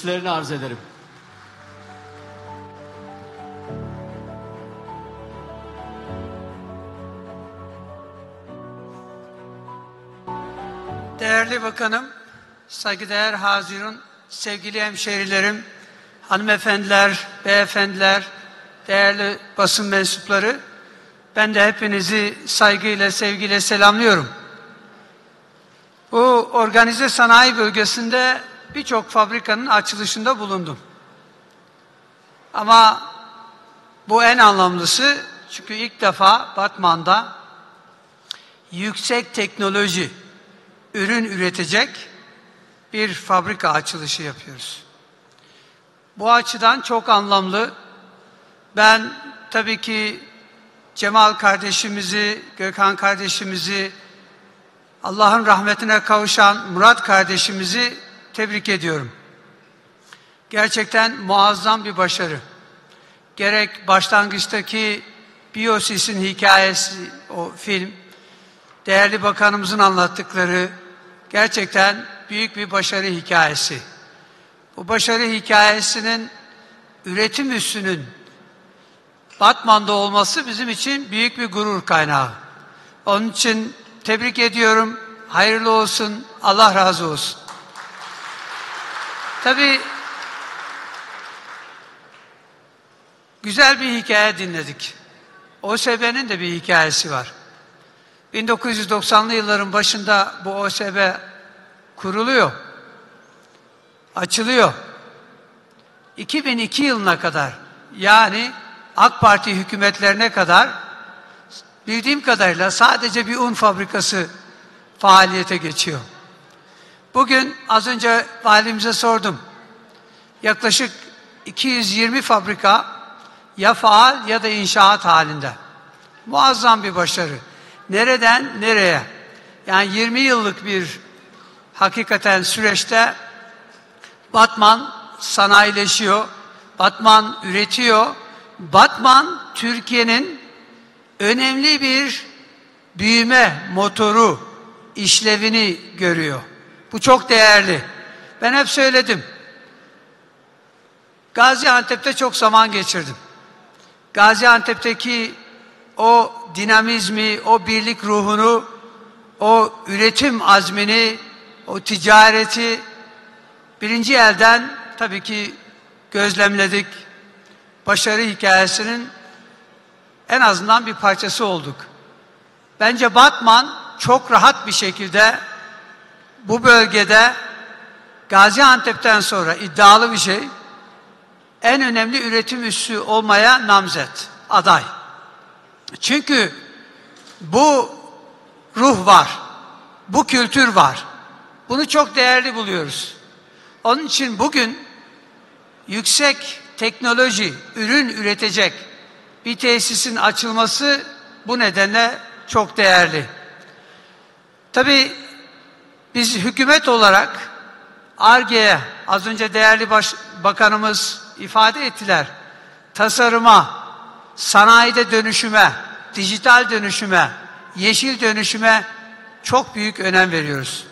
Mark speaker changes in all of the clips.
Speaker 1: Görüşlerini arz ederim.
Speaker 2: Değerli Bakanım, saygıdeğer hazirun, sevgili hemşehrilerim, hanımefendiler, beyefendiler, değerli basın mensupları, ben de hepinizi saygıyla, sevgiyle selamlıyorum. Bu organize sanayi bölgesinde birçok fabrikanın açılışında bulundum. Ama bu en anlamlısı, çünkü ilk defa Batman'da yüksek teknoloji ürün üretecek bir fabrika açılışı yapıyoruz. Bu açıdan çok anlamlı. Ben tabii ki Cemal kardeşimizi, Gökhan kardeşimizi, Allah'ın rahmetine kavuşan Murat kardeşimizi tebrik ediyorum. Gerçekten muazzam bir başarı. Gerek başlangıçtaki Biyosis'in hikayesi, o film, değerli bakanımızın anlattıkları gerçekten büyük bir başarı hikayesi. Bu başarı hikayesinin üretim üssünün Batman'da olması bizim için büyük bir gurur kaynağı. Onun için tebrik ediyorum. Hayırlı olsun. Allah razı olsun. Tabii güzel bir hikaye dinledik. OSB'nin de bir hikayesi var. 1990'lı yılların başında bu OSB kuruluyor, açılıyor. 2002 yılına kadar, yani AK Parti hükümetlerine kadar bildiğim kadarıyla sadece bir un fabrikası faaliyete geçiyor. Bugün az önce valimize sordum. Yaklaşık 220 fabrika ya faal ya da inşaat halinde. Muazzam bir başarı. Nereden nereye? Yani 20 yıllık bir hakikaten süreçte Batman sanayileşiyor, Batman üretiyor, Batman Türkiye'nin önemli bir büyüme motoru işlevini görüyor. Bu çok değerli. Ben hep söyledim. Gaziantep'te çok zaman geçirdim. Gaziantep'teki o dinamizmi, o birlik ruhunu, o üretim azmini, o ticareti birinci elden tabii ki gözlemledik. Başarı hikayesinin en azından bir parçası olduk. Bence Batman çok rahat bir şekilde bu bölgede Gaziantep'ten sonra iddialı bir şey, en önemli üretim üssü olmaya namzet, aday. Çünkü bu ruh var, bu kültür var. Bunu çok değerli buluyoruz. Onun için bugün yüksek teknoloji, ürün üretecek bir tesisin açılması bu nedenle çok değerli. Tabii biz hükümet olarak Ar-Ge'ye, az önce değerli bakanımız ifade ettiler, tasarıma, sanayide dönüşüme, dijital dönüşüme, yeşil dönüşüme çok büyük önem veriyoruz.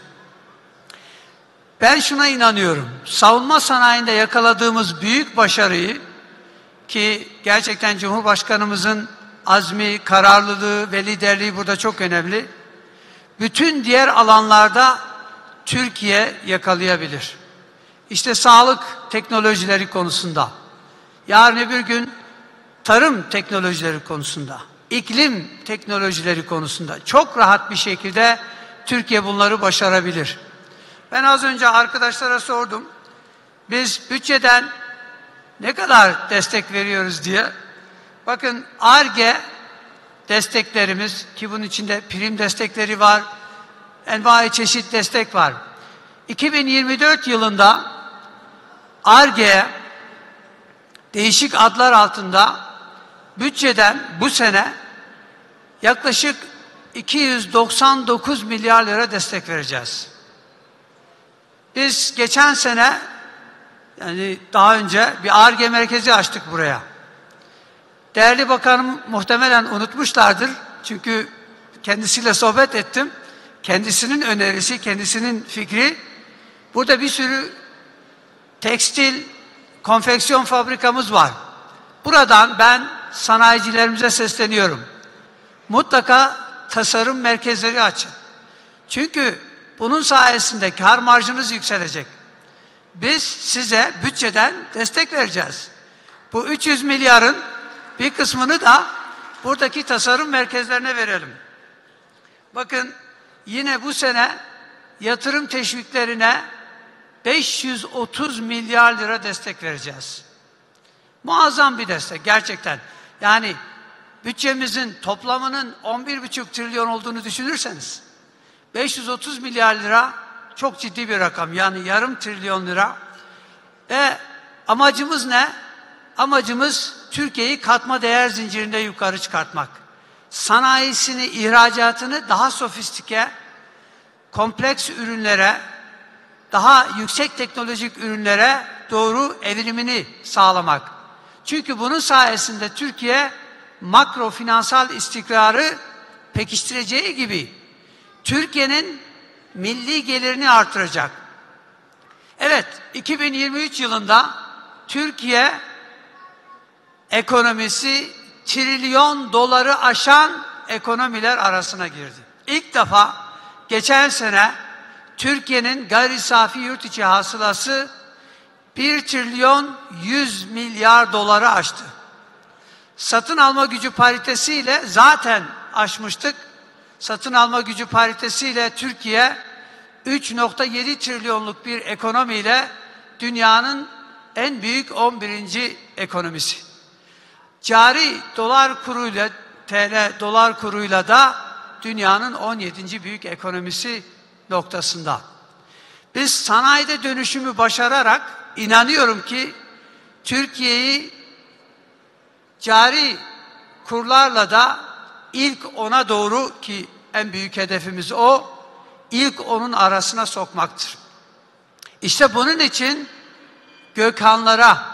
Speaker 2: Ben şuna inanıyorum, savunma sanayinde yakaladığımız büyük başarıyı, ki gerçekten Cumhurbaşkanımızın azmi, kararlılığı ve liderliği burada çok önemli, bütün diğer alanlarda Türkiye yakalayabilir. İşte sağlık teknolojileri konusunda, yarın öbür gün tarım teknolojileri konusunda, iklim teknolojileri konusunda çok rahat bir şekilde Türkiye bunları başarabilir. Ben az önce arkadaşlara sordum. Biz bütçeden ne kadar destek veriyoruz diye. Bakın Ar-Ge desteklerimiz, ki bunun içinde prim destekleri var, envai çeşit destek var. 2024 yılında Ar-Ge'ye değişik adlar altında bütçeden bu sene yaklaşık 299 milyar lira destek vereceğiz. Biz geçen sene, yani daha önce bir Ar-Ge merkezi açtık buraya. Değerli bakanım muhtemelen unutmuşlardır. Çünkü kendisiyle sohbet ettim. Kendisinin önerisi, kendisinin fikri, burada bir sürü tekstil, konfeksiyon fabrikamız var. Buradan ben sanayicilerimize sesleniyorum. Mutlaka tasarım merkezleri açın. Çünkü bunun sayesinde kar marjınız yükselecek. Biz size bütçeden destek vereceğiz. Bu 300 milyarın bir kısmını da buradaki tasarım merkezlerine verelim. Bakın yine bu sene yatırım teşviklerine 530 milyar lira destek vereceğiz. Muazzam bir destek gerçekten. Yani bütçemizin toplamının 11,5 trilyon olduğunu düşünürseniz 530 milyar lira çok ciddi bir rakam. Yani yarım trilyon lira. Ve amacımız ne? Amacımız Türkiye'yi katma değer zincirinde yukarı çıkartmak. Sanayisini, ihracatını daha sofistike, kompleks ürünlere, daha yüksek teknolojik ürünlere doğru evrimini sağlamak. Çünkü bunun sayesinde Türkiye makro finansal istikrarı pekiştireceği gibi Türkiye'nin milli gelirini artıracak. Evet, 2023 yılında Türkiye ekonomisi trilyon doları aşan ekonomiler arasına girdi. İlk defa geçen sene Türkiye'nin gayri safi yurt içi hasılası 1 trilyon 100 milyar doları aştı. Satın alma gücü paritesiyle zaten aşmıştık. Satın alma gücü paritesiyle Türkiye 3,7 trilyonluk bir ekonomiyle dünyanın en büyük 11. ekonomisi. Cari dolar kuruyla, TL dolar kuruyla da dünyanın 17. büyük ekonomisi noktasında. Biz sanayide dönüşümü başararak inanıyorum ki Türkiye'yi cari kurlarla da ilk 10'a doğru, ki en büyük hedefimiz o, ilk 10'un arasına sokmaktır. İşte bunun için Gökhanlara,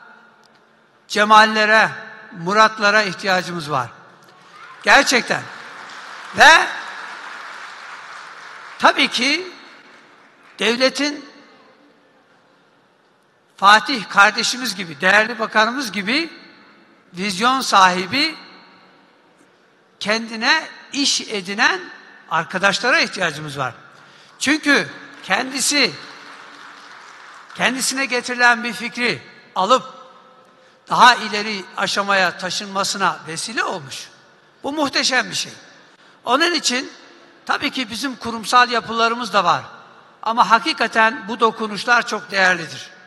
Speaker 2: Cemallere, Muratlara ihtiyacımız var. Gerçekten. Ve tabii ki devletin Fatih kardeşimiz gibi, değerli bakanımız gibi vizyon sahibi, kendine iş edinen arkadaşlara ihtiyacımız var. Çünkü kendisine getirilen bir fikri alıp daha ileri aşamaya taşınmasına vesile olmuş. Bu muhteşem bir şey. Onun için tabii ki bizim kurumsal yapılarımız da var. Ama hakikaten bu dokunuşlar çok değerlidir.